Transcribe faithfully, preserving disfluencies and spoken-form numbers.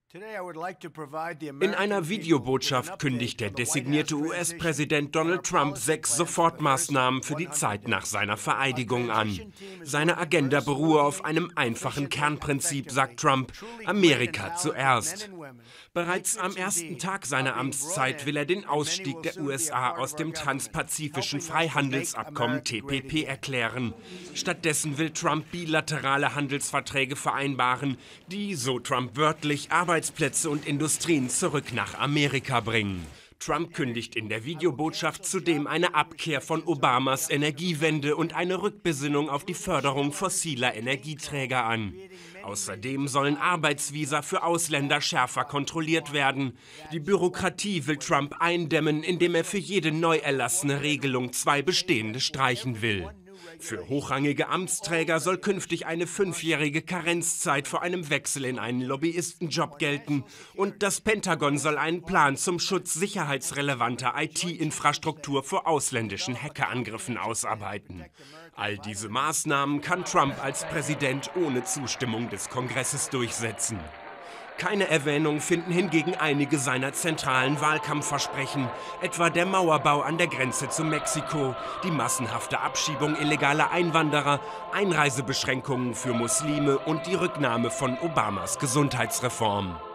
In einer Videobotschaft kündigt der designierte U S-Präsident Donald Trump sechs Sofortmaßnahmen für die Zeit nach seiner Vereidigung an. Seine Agenda beruhe auf einem einfachen Kernprinzip, sagt Trump: Amerika zuerst. Bereits am ersten Tag seiner Amtszeit will er den Ausstieg der U S A aus dem Transpazifischen Freihandelsabkommen T P P erklären. Stattdessen will Trump bilaterale Handelsverträge vereinbaren, die, so Trump wörtlich, Arbeitsplätze und Industrien zurück nach Amerika bringen. Trump kündigt in der Videobotschaft zudem eine Abkehr von Obamas Energiewende und eine Rückbesinnung auf die Förderung fossiler Energieträger an. Außerdem sollen Arbeitsvisa für Ausländer schärfer kontrolliert werden. Die Bürokratie will Trump eindämmen, indem er für jede neu erlassene Regelung zwei bestehende streichen will. Für hochrangige Amtsträger soll künftig eine fünfjährige Karenzzeit vor einem Wechsel in einen Lobbyistenjob gelten. Und das Pentagon soll einen Plan zum Schutz sicherheitsrelevanter I T-Infrastruktur vor ausländischen Hackerangriffen ausarbeiten. All diese Maßnahmen kann Trump als Präsident ohne Zustimmung des Kongresses durchsetzen. Keine Erwähnung finden hingegen einige seiner zentralen Wahlkampfversprechen, etwa der Mauerbau an der Grenze zu Mexiko, die massenhafte Abschiebung illegaler Einwanderer, Einreisebeschränkungen für Muslime und die Rücknahme von Obamas Gesundheitsreform.